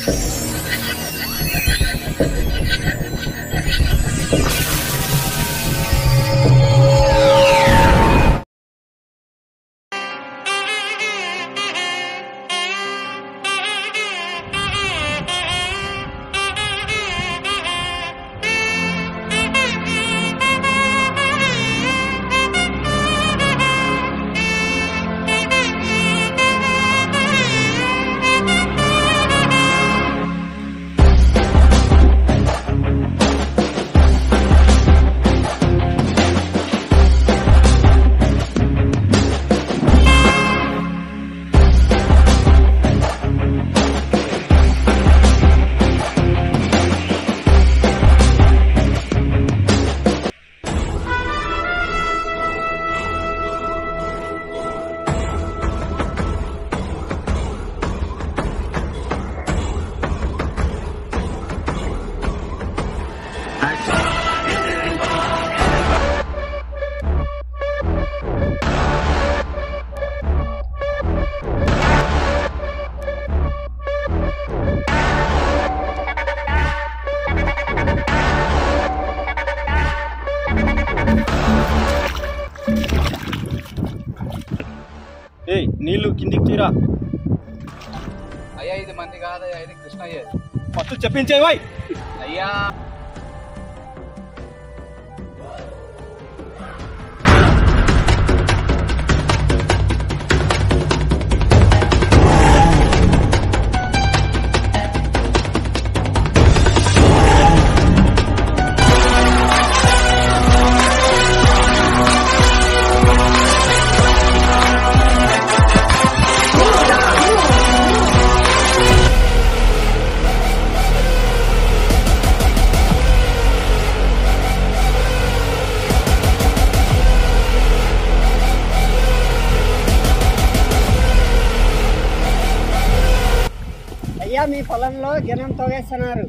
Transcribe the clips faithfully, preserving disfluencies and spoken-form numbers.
ఏయ్ నీళ్ళు కిందికి తీరా. అయ్యా ఇది మంది కాదయ్యా, ఇది కృష్ణయ్య. ఫస్ట్ చెప్పించేవాయ్ అయ్యా. అయ్యా మీ పొలంలో జనం తోగేస్తున్నారు.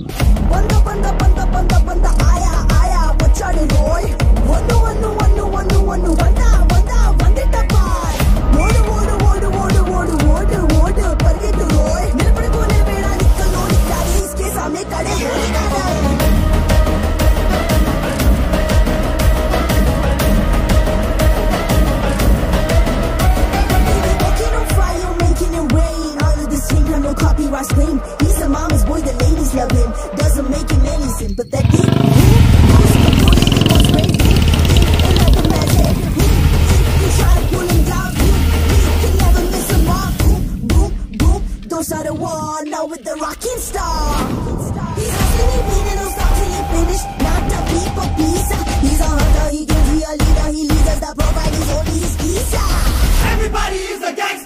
He's a mama's boy, the ladies love him. Doesn't make him anything, but that deep like a magic. You try to pull him down, you can never miss him off. Boom, boom, boom. Those are the one now with the rocking star. He's hustling, he beating, don't stop till he finish. Not the people pizza. He's a hunter, he gives you a leader. He leads us, the provide is only his pizza. Everybody is a gangster.